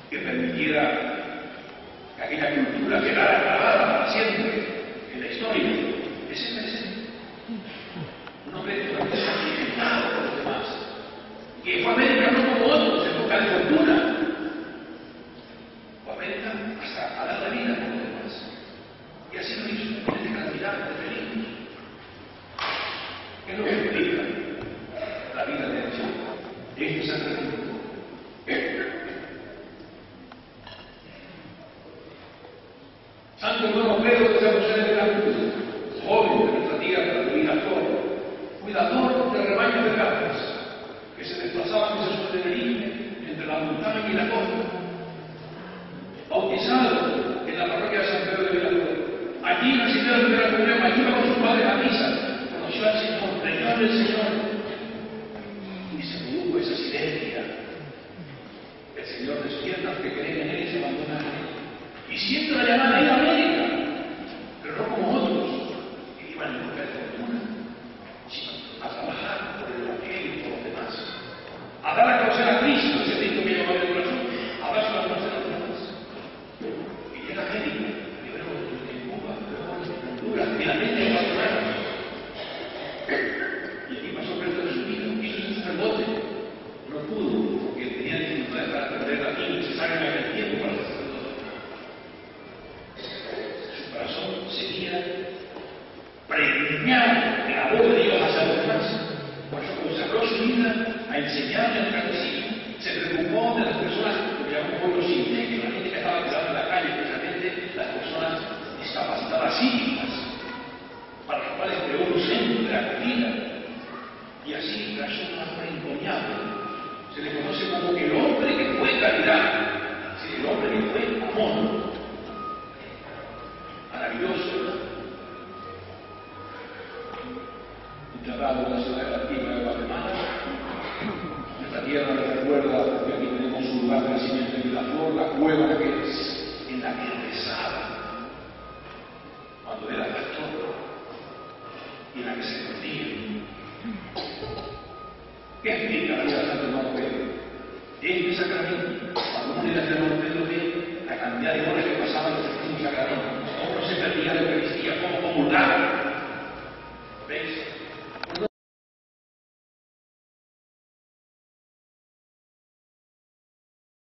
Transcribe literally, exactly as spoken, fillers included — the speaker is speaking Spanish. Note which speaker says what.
Speaker 1: que permitiera que aquella cultura quedara grabada para siempre en la historia, ese presente. No ve totalmente sacrificado por los demás, que fue América no como otros en época de fortuna, fue América hasta a dar la vida por los demás, y así lo hizo en este cantidad de feliz. ¿Qué es lo que implica la vida de Dios? Este sacrificio. Santo hermano Pedro de San José de la Cruz, joven de nuestra tierra, de Miraflor, cuidador del rebaño de cabras, que se desplazaban desde su Tenerife entre la montaña y la costa, bautizado en la parroquia de San Pedro de Miraflor. Allí, en la ciudad de la comunión, allí iba con su padre a misa, conoció al Señor, creyó en el Señor, y se produjo esa sinergia. El Señor despierta al que creen en Él y se abandona en Él. Y siempre la llaman a ir a América, pero no como otros, que iban en busca de fortuna, sino a trabajar por el Evangelio y por los demás, a dar a conocer a Cristo, ese Cristo que lleva en el corazón, a dar a conocer a los demás. Y llega a América, primero en Cuba, luego en Honduras, finalmente en Guatemala. Y aquí pasó el resto de su vida, hizo su sacerdote. No pudo, porque tenía dificultades para aprender latín, necesario en aquel tiempo para el sacerdote. Seguía preñado de la voz de Dios hacia los demás. Por eso consagró su vida a enseñar el catecismo. Se preocupó de las personas que llamamos hoy los sin techo, la gente que estaba tirada en la calle, especialmente las personas discapacitadas psíquicas, para las cuales creó un centro de acogida. Y así trazó una obra encomiable. Se le conoce como el hombre que fue caridad, sí, el hombre que fue amor. Maravilloso, ¿verdad? Enterrado en la ciudad antigua de Guatemala. Nuestra tierra nos recuerda que aquí tenemos un lugar de nacimiento en Miraflor, la cueva en la que, en la que rezaba cuando era pastor y en la que se perdía. ¿Qué explica la vida de Santo Hermano Pedro? Este sacramento, cuando uno le da al hermano Pedro, ve la cantidad de horas que pasaban los